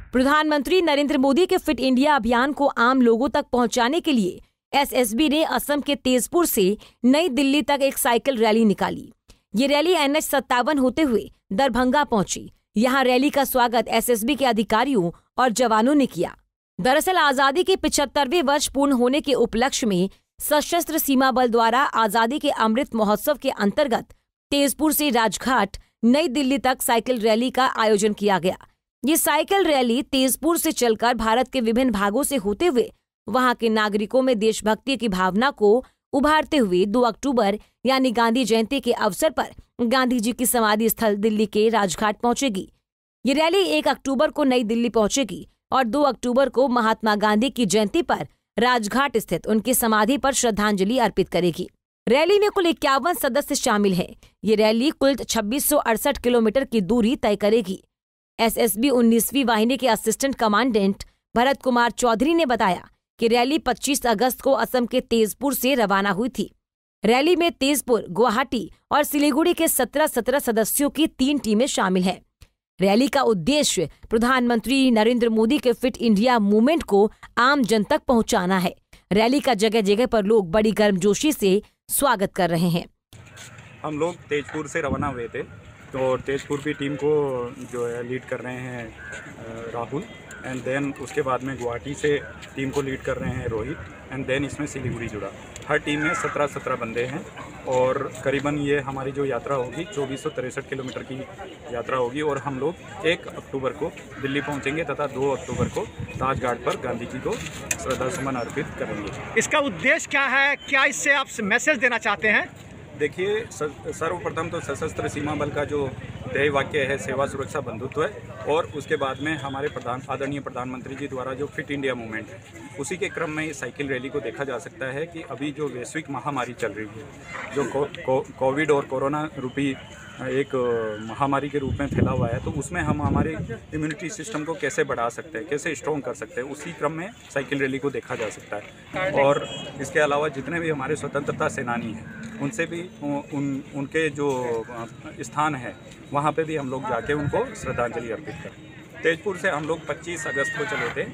प्रधानमंत्री नरेंद्र मोदी के fit India अभियान को आम लोगों तक पहुंचाने के लिए एसएसबी ने असम के तेजपुर से नई दिल्ली तक एक साइकिल रैली निकाली। ये रैली NH-57 होते हुए दरभंगा पहुंची। यहाँ रैली का स्वागत एसएसबी के अधिकारियों और जवानों ने किया। दरअसल आजादी के 75वें वर्ष पूर्ण होने के उपलक्ष्य में सशस्त्र सीमा बल द्वारा आजादी के अमृत महोत्सव के अंतर्गत तेजपुर से राजघाट नई दिल्ली तक साइकिल रैली का आयोजन किया गया। ये साइकिल रैली तेजपुर से चलकर भारत के विभिन्न भागों से होते हुए वहां के नागरिकों में देशभक्ति की भावना को उभारते हुए 2 अक्टूबर यानी गांधी जयंती के अवसर पर गांधी जी की समाधि स्थल दिल्ली के राजघाट पहुंचेगी। ये रैली 1 अक्टूबर को नई दिल्ली पहुंचेगी और 2 अक्टूबर को महात्मा गांधी की जयंती पर राजघाट स्थित उनकी समाधि पर श्रद्धांजलि अर्पित करेगी। रैली में कुल 51 सदस्य शामिल हैं। ये रैली कुल 2668 किलोमीटर की दूरी तय करेगी। एसएसबी 19वीं वाहिनी के असिस्टेंट कमांडेंट भरत कुमार चौधरी ने बताया कि रैली 25 अगस्त को असम के तेजपुर से रवाना हुई थी। रैली में तेजपुर, गुवाहाटी और सिलीगुड़ी के 17 सदस्यों की 3 टीमें शामिल हैं। रैली का उद्देश्य प्रधानमंत्री नरेंद्र मोदी के फिट इंडिया मूवमेंट को आम जन तक पहुंचाना है। रैली का जगह जगह पर लोग बड़ी गर्मजोशी से स्वागत कर रहे हैं। हम लोग तेजपुर से रवाना हुए थे, तो तेजपुर की टीम को जो है लीड कर रहे हैं राहुल, एंड देन उसके बाद में गुवाहाटी से टीम को लीड कर रहे हैं रोहित, एंड देन इसमें सिलीगुड़ी जुड़ा। हर टीम में 17 बंदे हैं और करीबन ये हमारी जो यात्रा होगी 2463 किलोमीटर की यात्रा होगी और हम लोग 1 अक्टूबर को दिल्ली पहुंचेंगे तथा 2 अक्टूबर को राजघाट पर गांधी जी को श्रद्धासुमन अर्पित करेंगे। इसका उद्देश्य क्या है? क्या इससे आप मैसेज देना चाहते हैं? देखिए, सर्वप्रथम तो सशस्त्र सीमा बल का जो ध्येय वाक्य है सेवा सुरक्षा बंधुत्व है, और उसके बाद में हमारे आदरणीय प्रधानमंत्री जी द्वारा जो फिट इंडिया मूवमेंट है, उसी के क्रम में इस साइकिल रैली को देखा जा सकता है कि अभी जो वैश्विक महामारी चल रही है, जो कोविड और कोरोना रूपी एक महामारी के रूप में फैला हुआ है, तो उसमें हम हमारे इम्यूनिटी सिस्टम को कैसे बढ़ा सकते हैं, कैसे स्ट्रॉन्ग कर सकते हैं, उसी क्रम में साइकिल रैली को देखा जा सकता है। और इसके अलावा जितने भी हमारे स्वतंत्रता सेनानी हैं, उनसे भी उनके जो स्थान है वहाँ पे भी हम लोग जाके उनको श्रद्धांजलि अर्पित करें। तेजपुर से हम लोग 25 अगस्त को चले थे।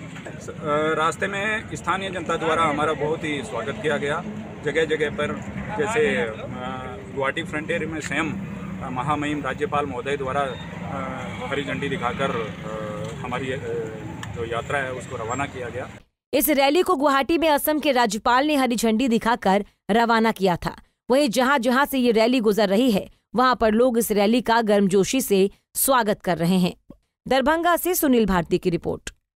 रास्ते में स्थानीय जनता द्वारा हमारा बहुत ही स्वागत किया गया। जगह जगह पर जैसे गुवाहाटी फ्रंटियर में स्वयं महामहिम राज्यपाल महोदय द्वारा हरी झंडी दिखाकर हमारी जो यात्रा है उसको रवाना किया गया। इस रैली को गुवाहाटी में असम के राज्यपाल ने हरी झंडी दिखाकर रवाना किया था। वहीं जहां जहां से ये रैली गुजर रही है, वहां पर लोग इस रैली का गर्मजोशी से स्वागत कर रहे हैं। दरभंगा से सुनील भारती की रिपोर्ट।